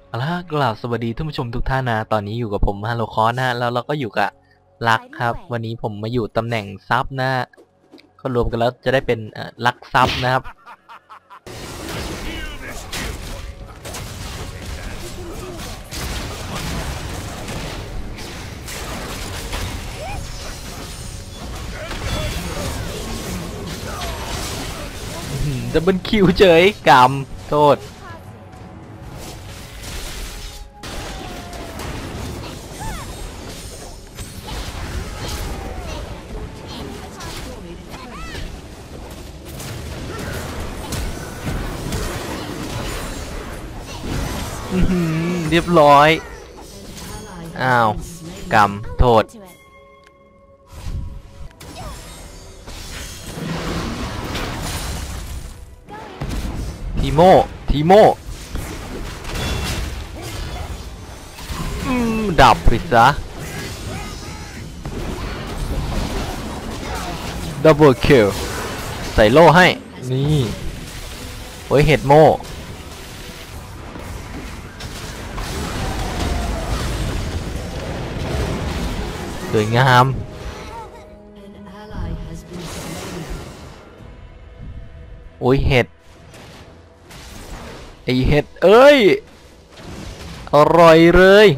เอาละกล่าวสวัสดีท่านผู้ชมทุกท่านนะตอนนี้อยู่กับผมฮัลโลคอสนะฮะแล้วเราก็อยู่กับลักครับวันนี้ผมมาอยู่ตำแหน่งซับนะก็รวมกันแล้วจะได้เป็นลักซับนะครับดับเบิลคิวเฉยกรรมโทษเรียบร้อยอ้าวกรรมโทษทีโมดับไปซะดับเบิลคิวใส่โล่ให้นี่โอ้ยเห็ดโม่สวยงามโอ้ยเห็ดไอเห็ดเอ้ยอร่อยเลย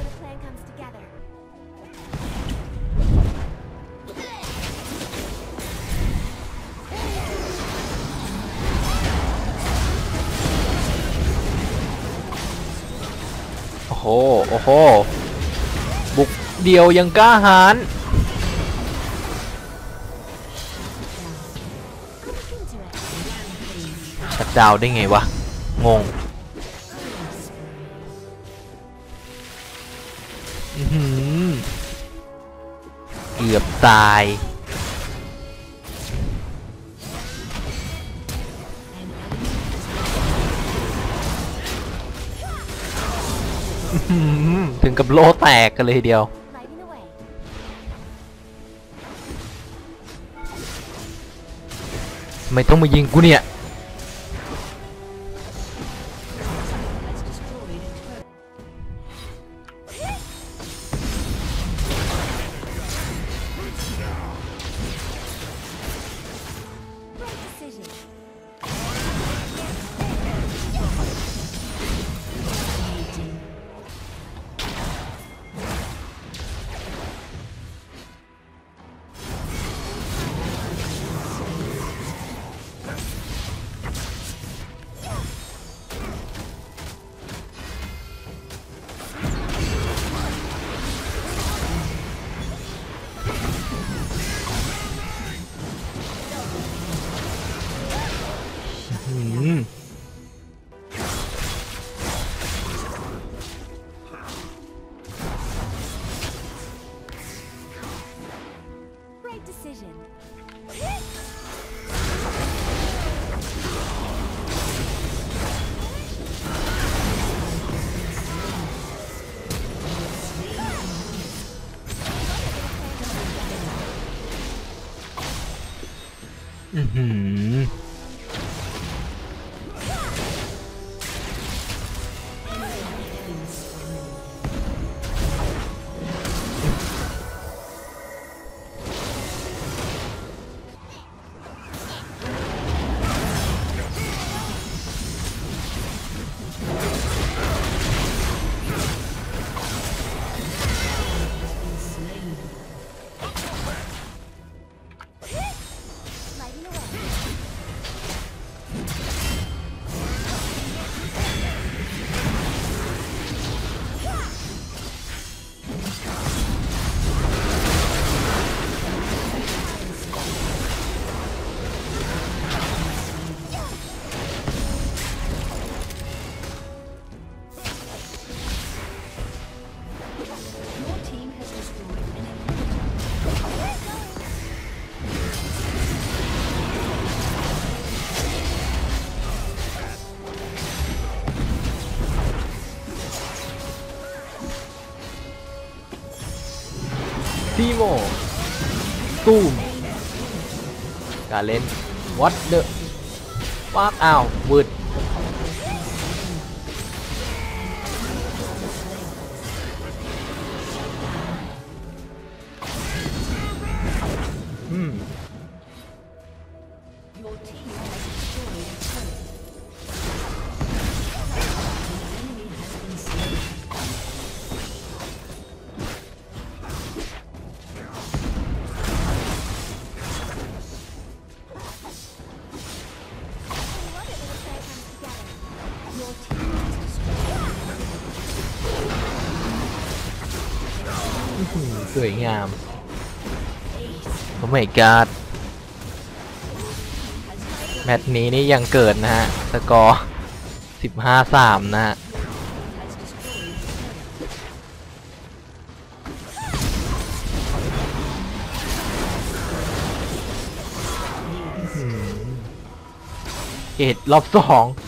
โอ้โหบุกเดียวยังกล้าหาญชัดดาวได้ไงวะงงเกือบตายถึงกับโลแตกกันเลยทีเดียวทำไมต้องมายิงกูเนี่ยทีโมตูมการเล่นวัดเดอะปากอ้าววืดสวยงาม โอ้ my god แมตช์นี้นี่ยังเกิดนะฮะสกอร์ 15-3 นะฮะเอ็ดรอบ2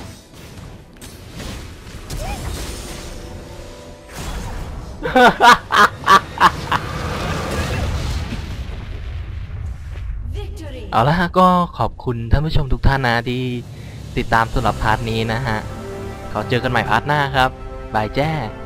เอาละฮะก็ขอบคุณท่านผู้ชมทุกท่านนะที่ติดตามสำหรับพาร์ทนี้นะฮะขอเจอกันใหม่พาร์ทหน้าครับบายแจ้